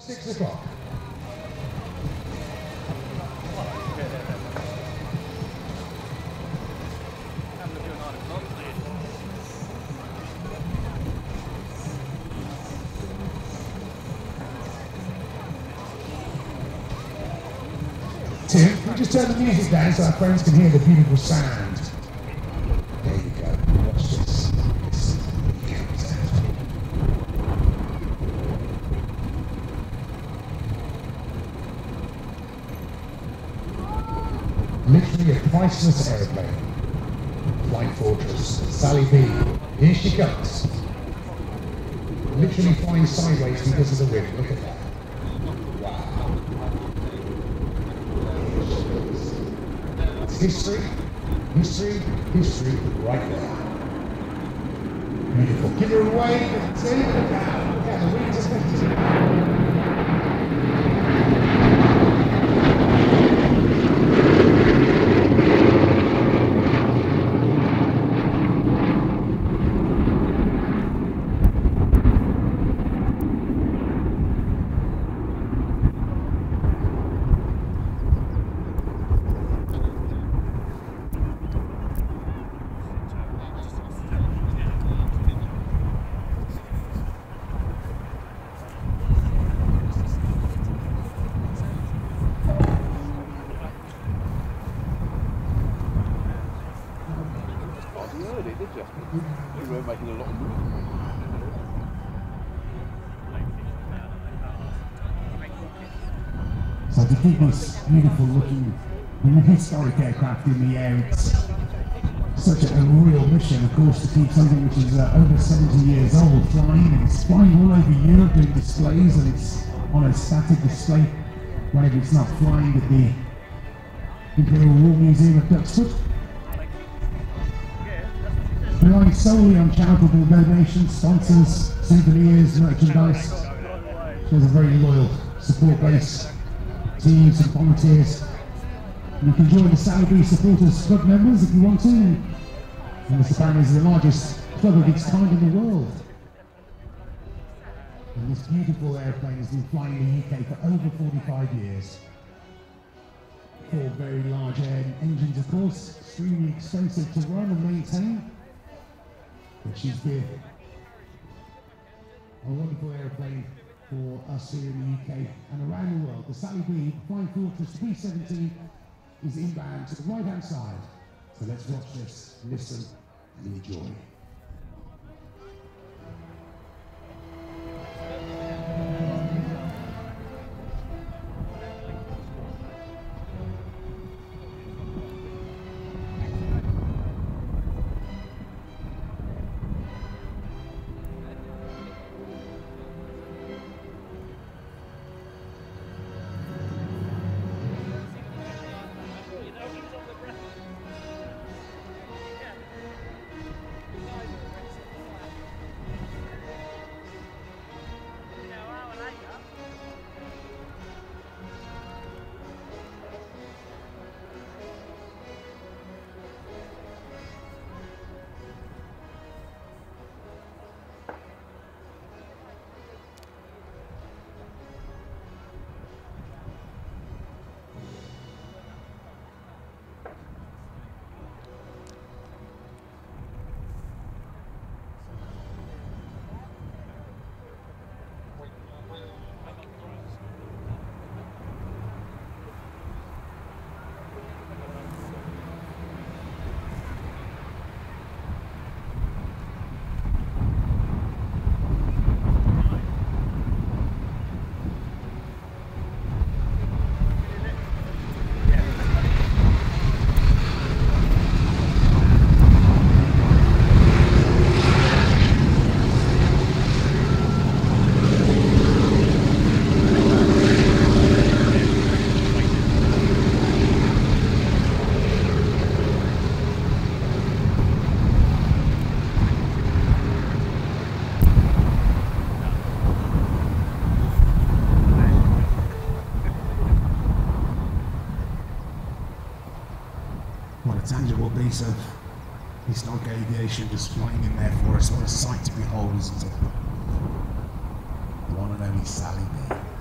6 o'clock. Tim, can we just turn the music down so our friends can hear the beautiful sound? There you go. Watch this. Literally a priceless aeroplane. Flying Fortress, Sally B. Here she comes. Literally flying sideways because of the wind. Look at that. History, history, history, right there. Beautiful. Give her a wave. See? Look out. Look out. The wings are spectacular. You weren't making a lot of movement. So to keep this beautiful looking historic aircraft in the air, it's such a real mission, of course, to keep something which is over 70 years old flying, and it's flying all over Europe doing displays, and it's on a static display whenever it's not flying at the Imperial War Museum of Duxford. Relying solely on charitable donations, sponsors, souvenirs, merchandise. There's a very loyal support base, teams and volunteers. And you can join the Sally B Supporters Club members if you want to. And this apparently is the largest club of its kind in the world. And this beautiful airplane has been flying in the UK for over 45 years. 4 very large engines, of course, extremely expensive to run and maintain. But she's been a wonderful airplane for us here in the UK and around the world. The Sally B Flying Fortress B-17 is inbound to the right-hand side. So let's watch this, listen and enjoy. What a tangible piece of historic aviation just flying in there for us. What a sight to behold, isn't it? The one and only Sally B.